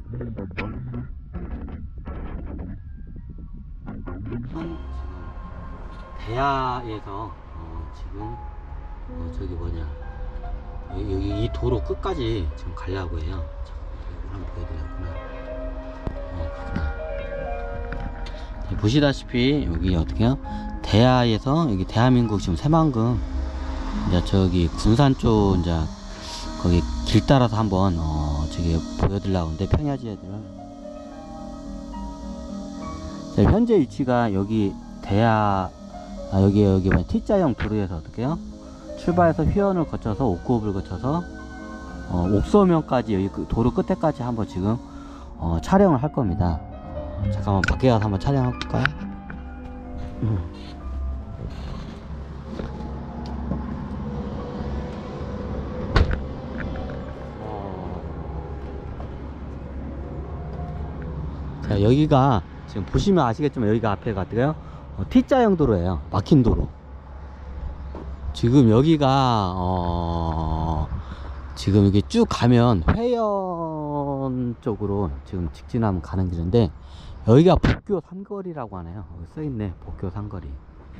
대야에서 지금 저기 뭐냐 여기 이 도로 끝까지 지금 가려고 해요. 이걸 한번 보여드리겠구나. 그렇구나. 보시다시피 여기 어떻게요? 대야에서 여기 대한민국 지금 새만금 이제 저기 군산 쪽 이제 거기 길 따라서 한번 저기 보여드리려고 하는데 평야지혜들을 현재 위치가 여기 대야 여기 뭐 T자형 도로에서 어떻게요? 출발해서 휘원을 거쳐서 옥구읍을 거쳐서 옥서면까지 여기 도로 끝에까지 한번 지금 촬영을 할 겁니다. 잠깐만 밖에 가서 한번 촬영해 볼까요? 자, 여기가 지금 보시면 아시겠지만 여기가 앞에가 어때요? T자형 도로예요. 막힌 도로. 지금 여기가 지금 이게 쭉 가면 회원 쪽으로 지금 직진하면 가는 길인데 여기가 복교 삼거리라고 하네요. 여기 써있네. 복교 삼거리.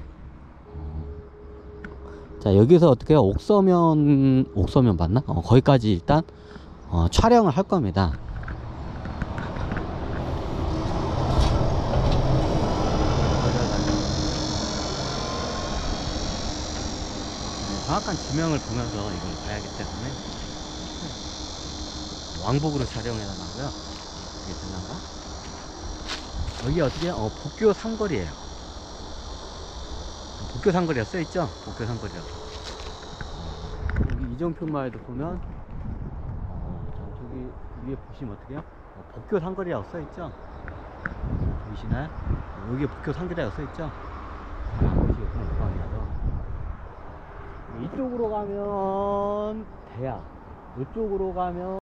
자, 여기서 어떻게 해요? 옥서면 맞나? 거기까지 일단 촬영을 할 겁니다. 정확한 지명을 보면서 이걸 봐야기 때문에 왕복으로 촬영해 달라고요. 이게 되나가? 여기 어떻게 복교 삼거리에요. 복교 삼거리가 써있죠? 복교 삼거리라고. 여기 이정표마에도 보면 저기 위에 보시면 어떻게 해요? 복교 삼거리라고 써있죠? 보이시나요? 여기 복교 삼거리라고 써있죠? 보시겠구나. 이쪽으로 가면 대야, 이쪽으로 가면